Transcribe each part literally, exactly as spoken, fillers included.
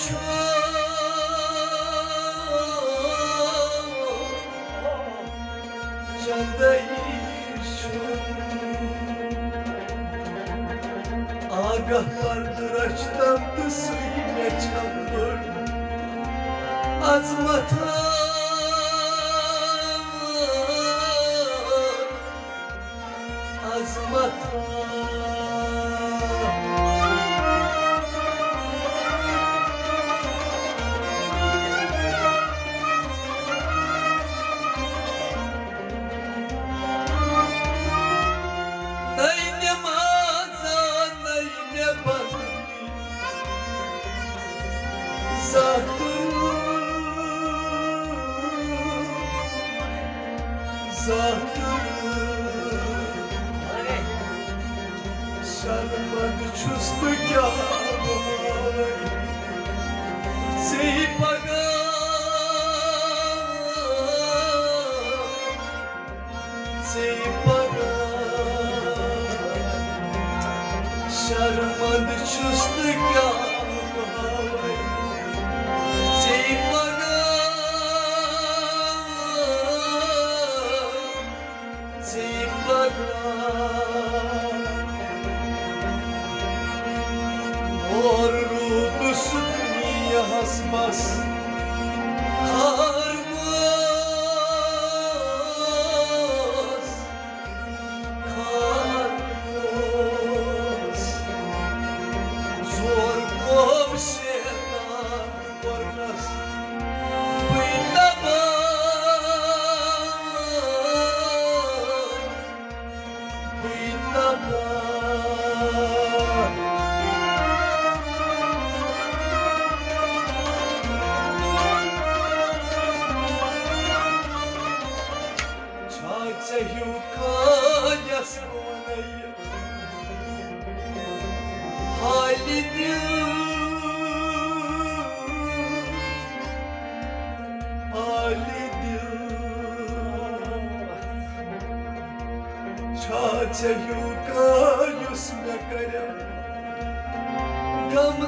Agahlardır açtan suyuna çalır azmatan azmatan Şarmadı çüstü kâmay Seyi paga Seyi paga Şarmadı çüstü kâmay Seyi paga Seyi paga Ordusu dünya hasmaz karmaz karmaz Zor komşedan korkmaz Bıylamay Bıylamay Yuka yasmanayı Halidim Halidim Çaça yuka yusme kare Gam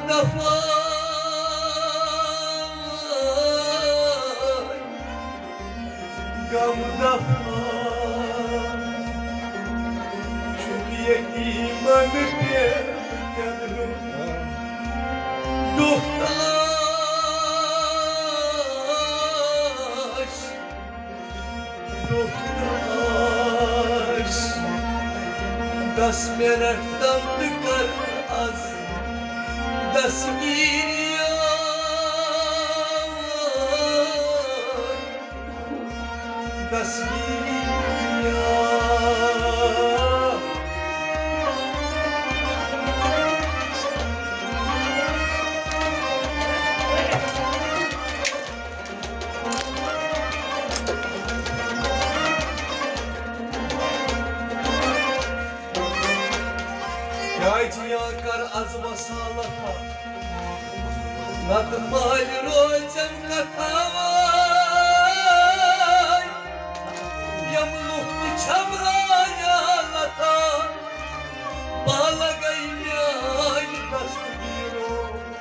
dafay Gam dafay İmanı bir yanırım Doktaş Doktaş Das meraktan tıkar az Das giriyor Das giriyor Yaycı yakar azma sağlaka Nadım mali rocem katavay Yamlukti çamraya lata Bala gaymay dastı biro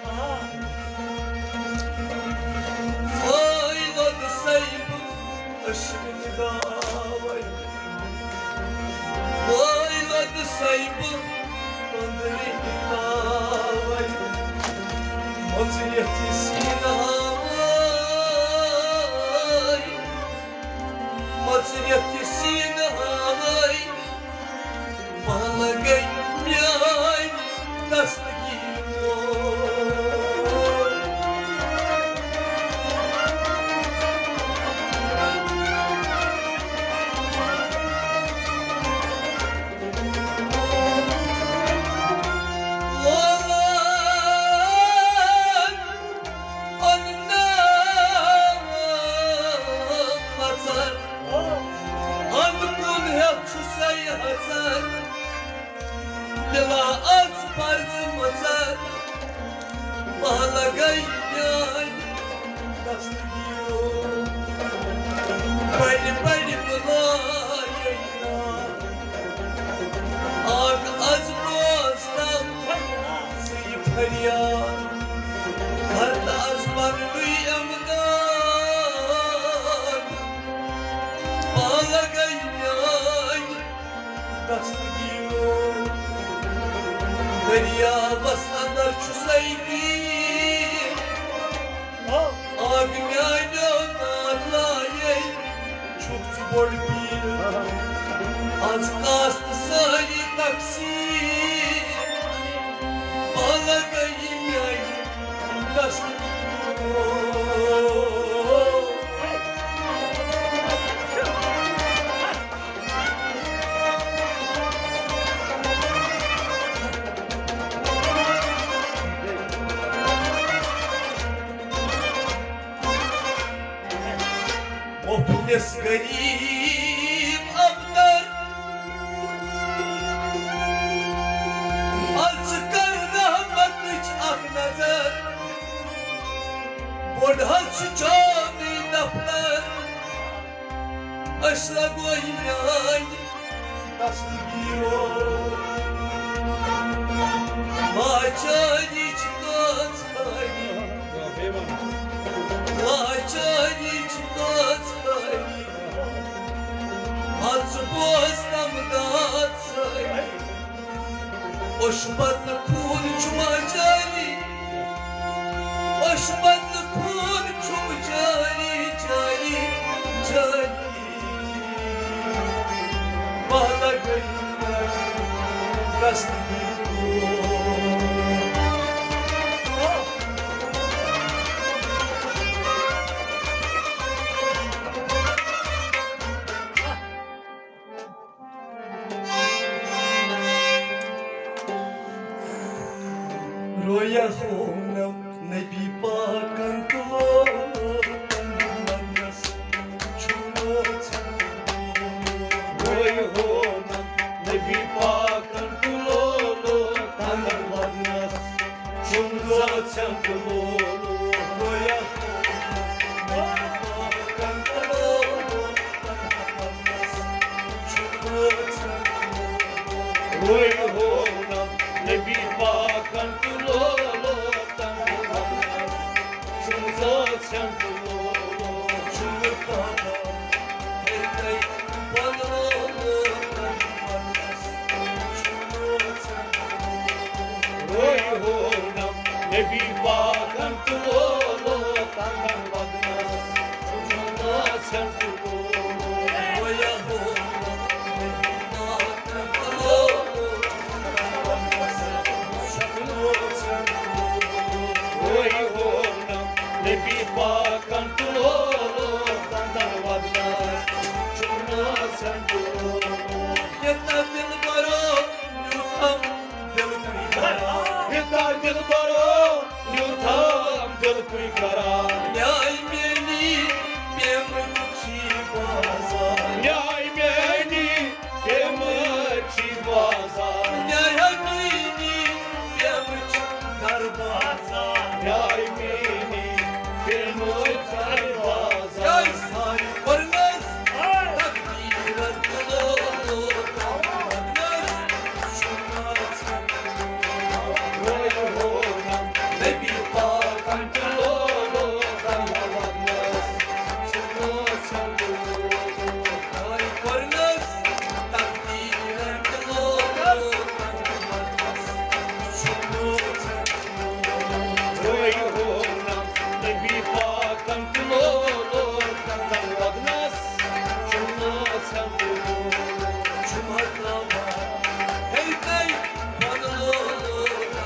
Fayladı sayıbı aşkını davay Fayladı sayıbı Moțrijati sinavai Moțrijati sinavai Malagai miai Dastagimo Dela az parçı maçar Malagai miai Dastagimo Bari bari bulayayna Ag az bostan Sayıp feryat Karda vorbim azi că astăzi să-i taxi Balagăi mi-ai dastă Ne sgărim abdar Alți carda matâci ah nazar Bord halçı çavi daftar Aşla goyay Taslı giro Maçani çıkaz hani Maçani çıkaz Ați postam dați Oșbatnă kun ciumajali Oșbatnă kun ciumajali Jali, jali Bala găină Castigul Roya honam ne bi pakanto tanmanas chunot Roya honam ne bi pakanto tanmanas chunot Roya Roya honam ne bi pakanto Ne bir bakan tulolo tandan badnas Çocukla sen tulolo Oya hola Ne bir bakan tulolo tandan badnas Çocukla sen tulolo Oya hola Ne bir bakan tulolo tandan badnas Çocukla sen tulolo Yeter dil baro yutam dil kıyara Yeter dil baro Yutam dil kıykara Yay beni bemçi baza Yay beni bemçi baza Yay beni bemçi darbaza Yay beni bemçi darbaza Yay say kornaz takdir atılolo Takdir şunat Roy honam ne bir bakan tulolo tanmanas Çunot sen tulolo Ay kornaz takdir atılolo Tanmanas Çunot sen tulolo Roy honam ne bir bakan tulolo tanmanas Çunot sen tulolo Cumartlama hey hey panolo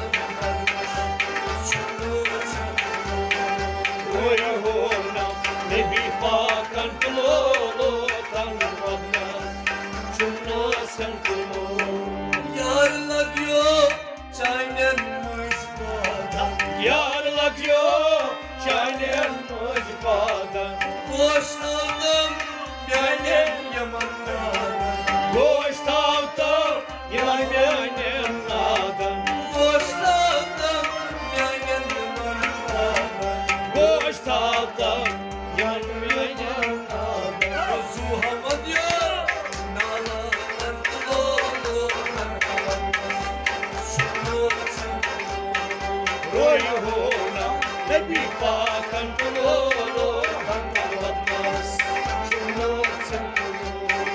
Roya honam ne bir bakan tulolo tanmanas Çunot sen tulolo Yarla diyor çaynen mızbada Yarla diyor çaynen mızbada Boş aldım yani yamanlardan Boş tavtam yani yamanlardan Boş tavtam yani yamanlardan Boş tavtam yani yamanlardan Gözü hava diyor nalalar tulolo Şunot sen Roya honam ne bir bakan tulolo tanmanas Çunot sen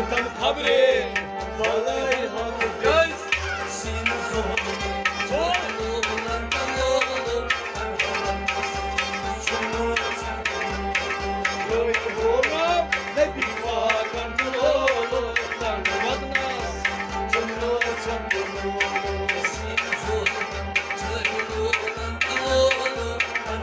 tam kabre balay halı göz sin zor çoluğundan oğlum şunu yoy horam ne bir fakan oğlum tanımadına şunu çambunu sin zor çoluğundan oğlum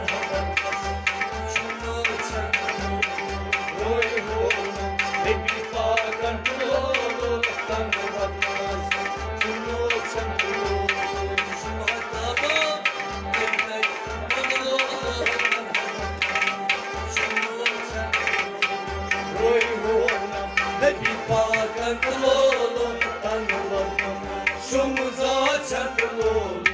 şunu çamunu yoy horam ne bir fakan oğlum tanımadına şunu çamunu şunu tamam demek oğlum Roy horam ne bir fakan oğlum tanımadına şunu çamunu